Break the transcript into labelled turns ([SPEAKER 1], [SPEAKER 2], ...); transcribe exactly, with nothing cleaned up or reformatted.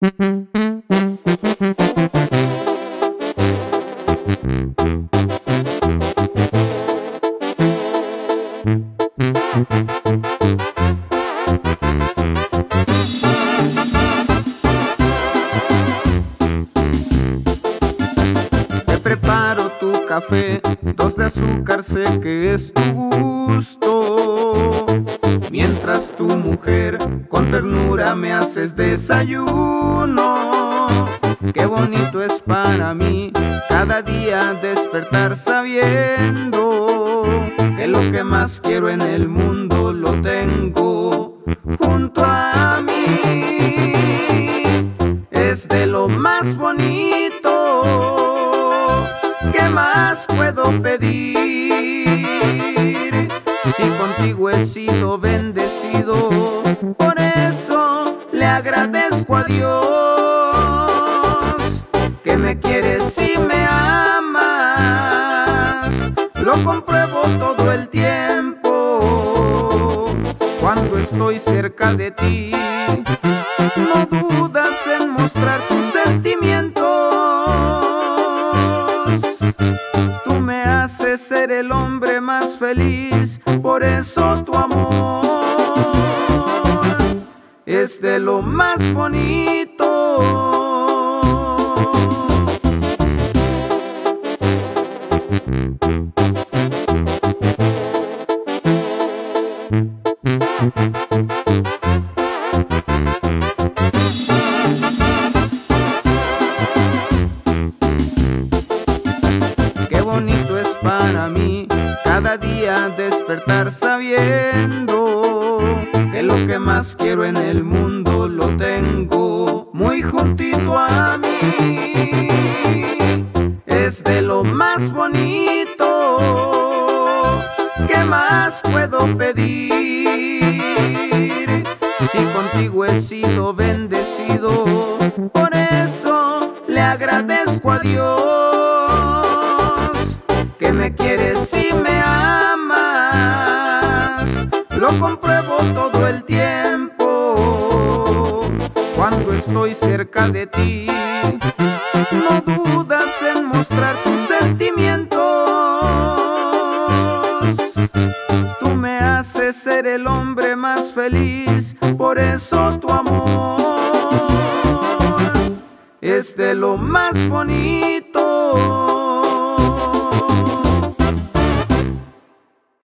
[SPEAKER 1] Te preparo tu café, dos de azúcar, sé que es tu gusto. Mientras tu mujer con ternura me haces desayuno. Qué bonito es para mí cada día despertar sabiendo que lo que más quiero en el mundo lo tengo junto a mí. Es de lo más bonito, ¿qué más puedo pedir? Si contigo he sido bendecido, por eso le agradezco a Dios que me quieres y me amas. Lo compruebo todo el tiempo cuando estoy cerca de ti. No dudas en mostrar tus sentimientos. Tú me haces ser el hombre más feliz, por eso tu amor es de lo más bonito. Qué bonito es para mí cada día despertar sabiendo que lo que más quiero en el mundo lo tengo muy juntito a mí. Es de lo más bonito, ¿qué más puedo pedir? Si contigo he sido bendecido, por eso le agradezco a Dios que me quieres y me amas. Lo compruebo todo el tiempo cuando estoy cerca de ti. No dudas en mostrar tus sentimientos. Tú me haces ser el hombre más feliz, por eso tu amor es de lo más bonito.